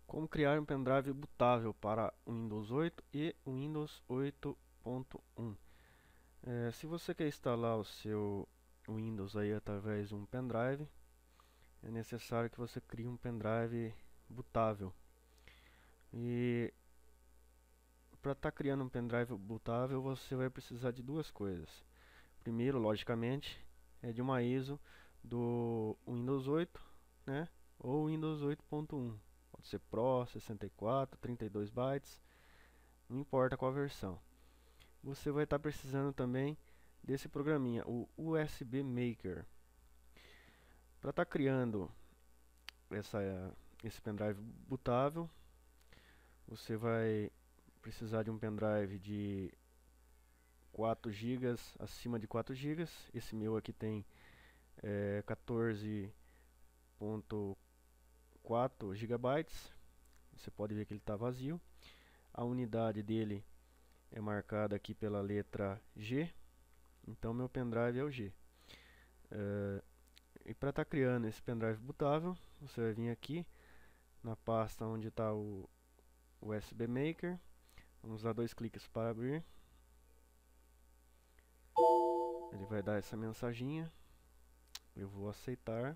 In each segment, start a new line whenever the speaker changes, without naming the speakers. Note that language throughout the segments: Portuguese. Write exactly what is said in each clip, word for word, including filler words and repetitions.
Como criar um pendrive bootável para o Windows oito e o Windows oito ponto um. É, se você quer instalar o seu Windows aí através de um pendrive, é necessário que você crie um pendrive bootável. E para estar tá criando um pendrive bootável, você vai precisar de duas coisas. Primeiro, logicamente, é de uma I S O do Windows oito, né? Ou Windows oito ponto um. Pode ser Pro, sessenta e quatro, trinta e dois bytes, não importa qual versão. Você vai estar tá precisando também desse programinha, o U S B Maker. Para estar tá criando essa, esse pendrive bootável, você vai precisar de um pendrive de quatro gigas, acima de quatro gigas. Esse meu aqui tem é, quatorze ponto quatro gigabytes. Você pode ver que ele está vazio. A unidade dele é marcada aqui pela letra G. Então meu pendrive é o G. Uh, e para estar tá criando esse pendrive bootável, você vai vir aqui na pasta onde está o U S B Maker. Vamos dar dois cliques para abrir. Ele vai dar essa mensaginha. Eu vou aceitar.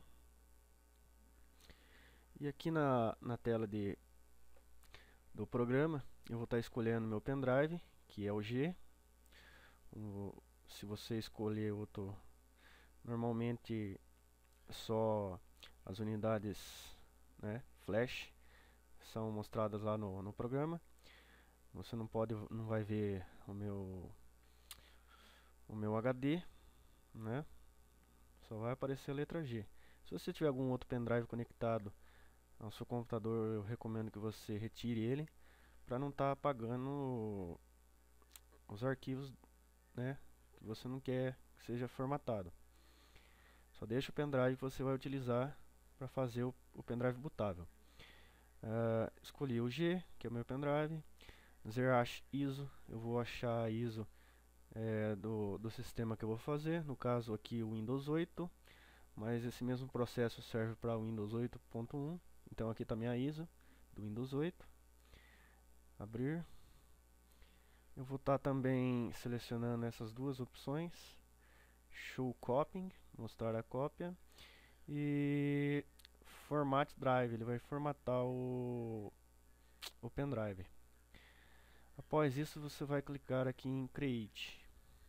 E aqui na, na tela de, do programa, eu vou estar tá escolhendo meu pendrive, que é o G. Um, se você escolher outro, normalmente só as unidades, né, flash são mostradas lá no, no programa. Você não pode, não vai ver o meu o meu H D, né? Só vai aparecer a letra G. Se você tiver algum outro pendrive conectado ao seu computador, eu recomendo que você retire ele para não estar tá apagando os arquivos, né, que você não quer que seja formatado. Só deixa o pendrive que você vai utilizar para fazer o, o pendrive bootável. Uh, escolhi o G, que é o meu pendrive. Zerash I S O, eu vou achar a I S O é, do, do sistema que eu vou fazer. No caso aqui o Windows oito, mas esse mesmo processo serve para o Windows oito ponto um. Então aqui está minha I S O do Windows oito. Abrir. Eu vou estar tá também selecionando essas duas opções. Show Copying, mostrar a cópia. E Format Drive, ele vai formatar o, o pendrive. Após isso, você vai clicar aqui em Create.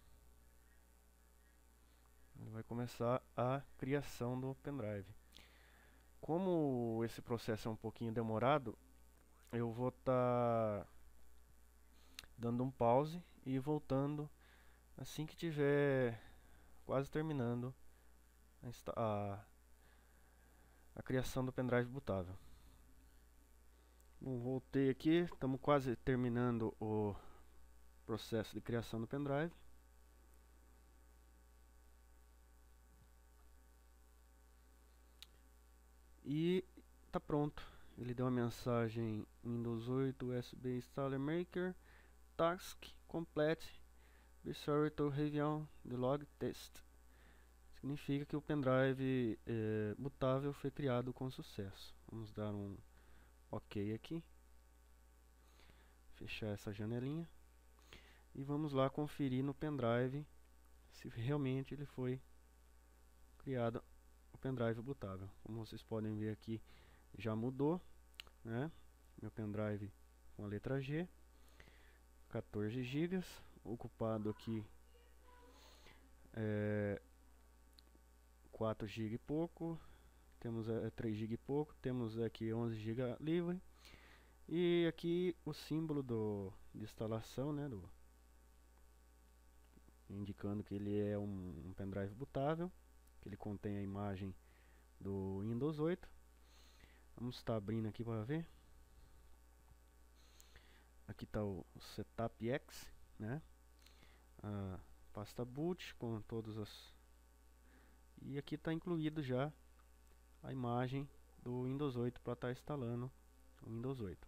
Ele vai começar a criação do pendrive. Como esse processo é um pouquinho demorado, eu vou estar tá dando um pause e voltando assim que tiver quase terminando a, a, a criação do pendrive bootável. Bom, voltei aqui, estamos quase terminando o processo de criação do pendrive. E está pronto. Ele deu uma mensagem Windows oito U S B Installer Maker Task Complete. Be sorry to review the log test. Significa que o pendrive é, bootável foi criado com sucesso. Vamos dar um OK aqui. Fechar essa janelinha. E vamos lá conferir no pendrive se realmente ele foi criado o pendrive bootável. Como vocês podem ver aqui, já mudou, né? Meu pendrive com a letra G, quatorze gigas, ocupado aqui é, quatro gigas e pouco, temos é, três gigas e pouco, temos aqui onze gigas livre. E aqui o símbolo do, de instalação, né, do, indicando que ele é um, um pendrive bootável, que ele contém a imagem do Windows oito. Vamos estar abrindo aqui para ver. Aqui está o, o Setup X, né? A pasta boot com todas as... E aqui está incluído já a imagem do Windows oito para estar tá instalando o Windows oito.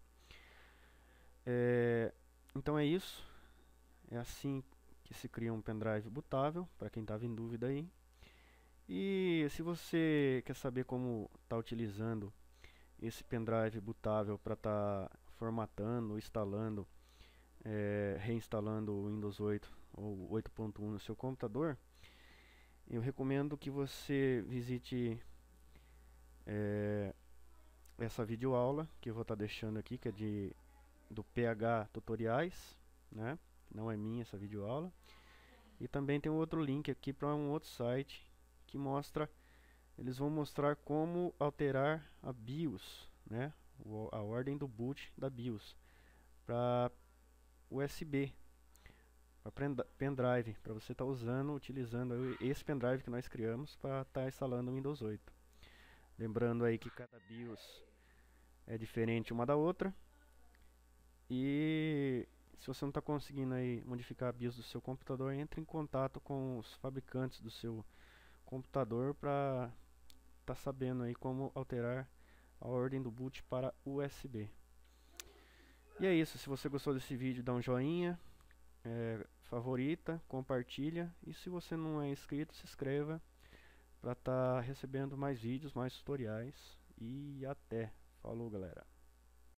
É, então é isso. É assim que se cria um pendrive bootável, para quem estava em dúvida aí. E se você quer saber como está utilizando esse pendrive bootável para estar tá formatando, instalando, é, reinstalando o Windows oito ou oito ponto um no seu computador, eu recomendo que você visite é, essa videoaula que eu vou estar tá deixando aqui, que é de, do P H Tutoriais, né? Não é minha essa videoaula. E também tem um outro link aqui para um outro site que mostra, eles vão mostrar como alterar a BIOS, né? A ordem do boot da BIOS para U S B, para pendrive, para você estar tá usando, utilizando esse pendrive que nós criamos para estar tá instalando o Windows oito. Lembrando aí que cada BIOS é diferente uma da outra. E se você não está conseguindo aí modificar a BIOS do seu computador, entre em contato com os fabricantes do seu computador para estar tá sabendo aí como alterar a ordem do boot para U S B. E é isso, se você gostou desse vídeo, dá um joinha, é, favorita, compartilha, e se você não é inscrito, se inscreva para estar tá recebendo mais vídeos, mais tutoriais. E até. Falou, galera.